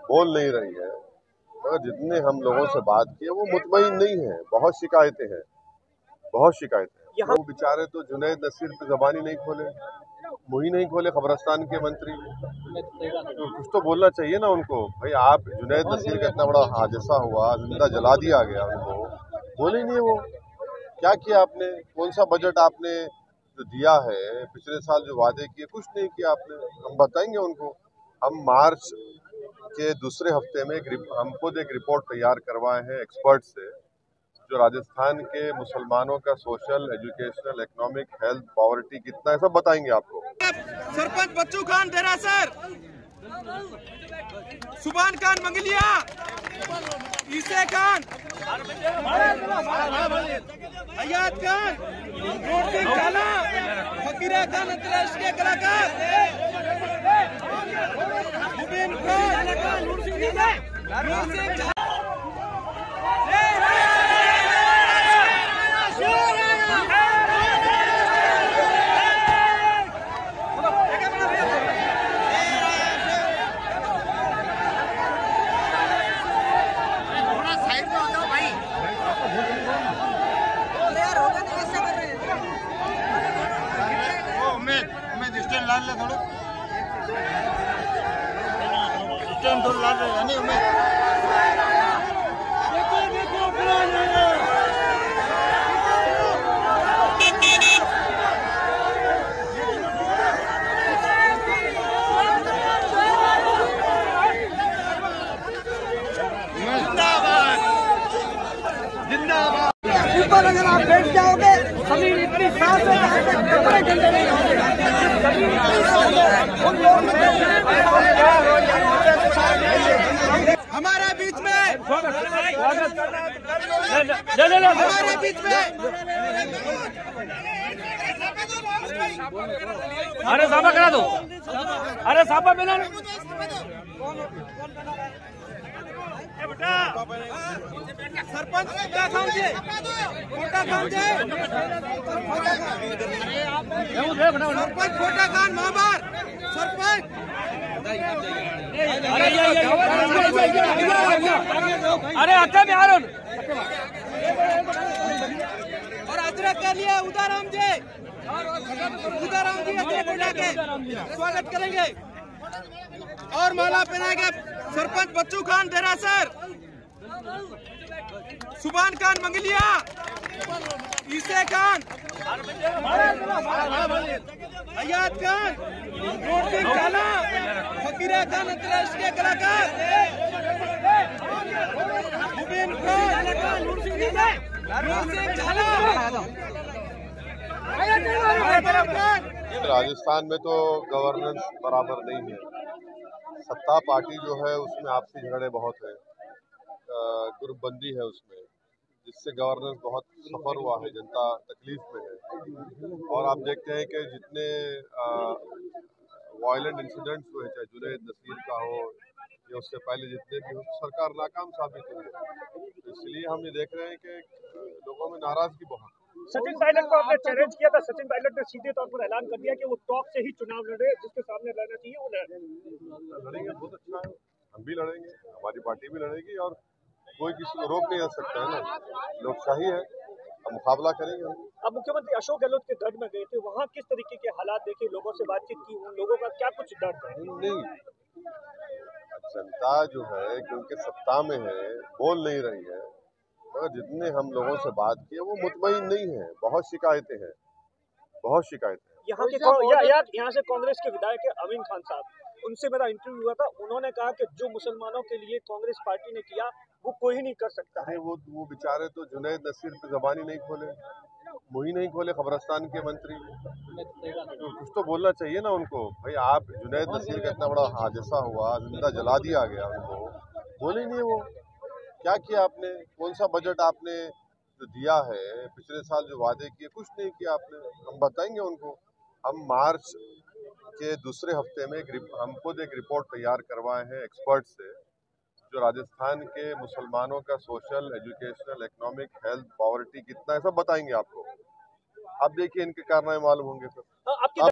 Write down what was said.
बोल नहीं रही है, मगर जितने हम लोगों से बात की है वो मुतमईन नहीं है। बहुत शिकायतें हैं, बहुत शिकायतें हैं। वो बेचारे तो जुनैद नसीर पे जबानी नहीं खोले, मुंह ही नहीं खोले, खबरस्तान के मंत्री। तो कुछ तो बोलना चाहिए ना उनको। भाई आप जुनैद नसीर का इतना बड़ा हादसा हुआ, जिंदा जला दिया गया उनको, बोले नहीं वो क्या किया आपने, कौन सा बजट आपने जो दिया है, पिछले साल जो वादे किए कुछ नहीं किया आपने। हम बताएंगे उनको। हम मार्च के दूसरे हफ्ते में हम खुद एक रिपोर्ट तैयार करवाए हैं एक्सपर्ट से, जो राजस्थान के मुसलमानों का social, educational, economic, health, poverty कितना है सब बताएंगे आपको। सरपंच बच्चू खान देरासर, सुभान खान मंगलिया, ईसे खान, हयात खान, नूर सिंह झाला, फकीरा खान अंतर्राष्ट्रीय कलाकार, मुबीन खान, नूर सिंह लाल थोड़ा थोड़ा लाल नहीं उम्मीद ऊपर अगर आप बैठ जाओगे शरीर इतनी सांस है कपड़े गंदे नहीं होंगे। हमारे बीच में हमारे बीच में अरे साफा करा दो, अरे साफा मिला सरपंच फोटा खान जी, सरपंच फोटा खान महाबार सरपंच। अरे अच्छा बिहार और अदरक के लिए उदाराम जी अदरक उठा के स्वागत करेंगे और माला पहनाएंगे। सरपंच बच्चू खान देरासर, सुभान खान मंगलिया, ईसे खान, हयात खान, नूर सिंह झाला, फकीरा खान अंतर्राष्ट्रीय कलाकार, मुबीन खान, नूर सिंह झाला। राजस्थान में तो गवर्नेंस बराबर नहीं है। सत्ता पार्टी जो है उसमें आपसी झगड़े बहुत है, ग्रुपबंदी है उसमें, जिससे गवर्नेंस बहुत सफर हुआ है, जनता तकलीफ में है। और आप देखते हैं कि जितने वायलेंट इंसिडेंट्स हुए, चाहे जुनैद नसीर का हो या उससे पहले जितने भी हो, सरकार नाकाम साबित हुई है। तो इसलिए हम ये देख रहे हैं कि लोगों में नाराजगी बहुत। सचिन पायलट को आपने चैलेंज किया था, सचिन पायलट ने सीधे तौर पर ऐलान कर दिया कि वो टॉप से ही चुनाव लड़े, जिसके सामने लड़ना चाहिए वो लड़ेंगे। बहुत अच्छा है, हम भी लड़ेंगे, हमारी पार्टी भी लड़ेगी और कोई किसी को रोक नहीं सकता है ना, लोकशाही है, हम मुकाबला करेंगे। अब मुख्यमंत्री अशोक गहलोत के गढ़ में गए थे, वहाँ किस तरीके के हालात देखे, लोगों से बातचीत की, उन लोगों का क्या कुछ दर्द है? नहीं, जनता जो है क्योंकि सत्ता में है, बोल नहीं रही है, मगर जितने हम लोगों से बात की है वो मुतमईन नहीं है। बहुत शिकायतें हैं, बहुत शिकायतें हैं। यहाँ से कांग्रेस के विधायक अमीन खान साहब, उनसे मेरा इंटरव्यू हुआ था, उन्होंने कहा कि जो मुसलमानों के लिए कांग्रेस पार्टी ने किया वो कोई नहीं कर सकता। अरे वो बेचारे तो जुनैद नसीर पे जबानी नहीं खोले, मुंह ही नहीं खोले, खबरस्तान के मंत्री। तो कुछ तो बोलना चाहिए ना उनको। भाई आप जुनैद नसीर का इतना बड़ा हादसा हुआ, जिंदा जला दिया गया उनको, बोले नहीं वो क्या किया आपने, कौन सा बजट आपने जो दिया है, पिछले साल जो वादे किए कुछ नहीं किया आपने। हम बताएंगे उनको। हम मार्च के दूसरे हफ्ते में हम खुद एक रिपोर्ट तैयार करवाए हैं एक्सपर्ट से, जो राजस्थान के मुसलमानों का social, educational, economic, health, poverty कितना है सब बताएंगे आपको। अब देखिए इनके कारनामे मालूम होंगे फिर।